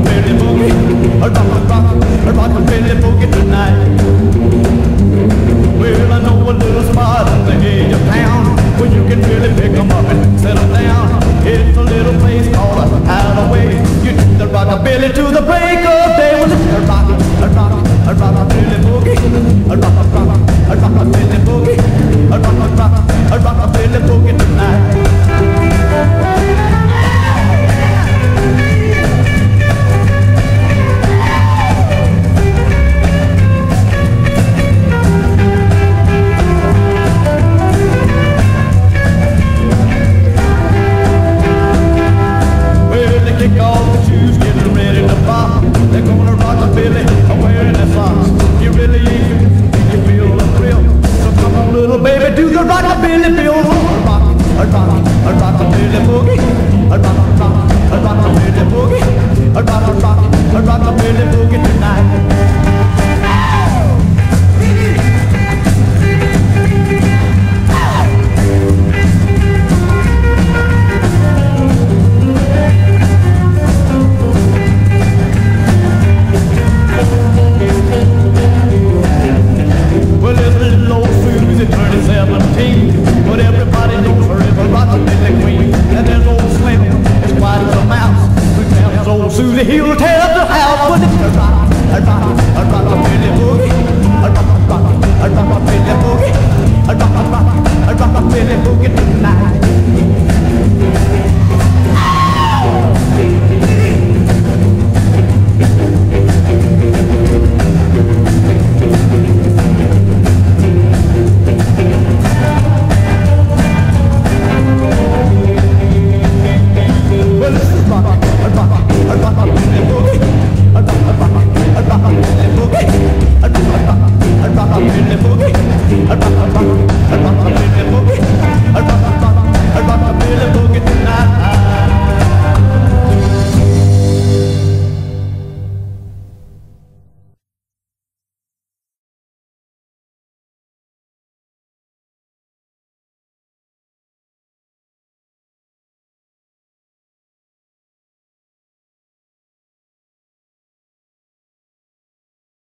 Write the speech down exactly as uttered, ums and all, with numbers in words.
rockabilly boogie, a rock, rock, a rockabilly boogie tonight. Well, I know a little spot on the edge of town where you can really pick 'em up and set 'em down. It's a little place called a Hideaway. You do the rockabilly to the break of day. Well, it's a rock, a rock, a rockabilly boogie, a rock, a rock, a rockabilly boogie, a rock, a rock, a rockabilly boogie tonight. Kick off the shoes, getting ready to pop. They're gonna rock a billy, wearing their socks. You really ain't, you feel the thrill. So come on, little baby, do the rockabilly bill. A rock, a rock, a rockabilly boogie. A rock, a rock, a rockabilly boogie. A rock, a rock, a rockabilly boogie tonight. Well, there's little old Susie turning seventeen, but everybody knows her as a rockabilly queen. And there's old Slim, as quiet as a mouse. But there's old Susie, he'll tear up the house. But it's a rock, a rock, a rockabilly boogie, a rock, a rock, a rockabilly boogie, a rock, a rock, a rockabilly boogie tonight.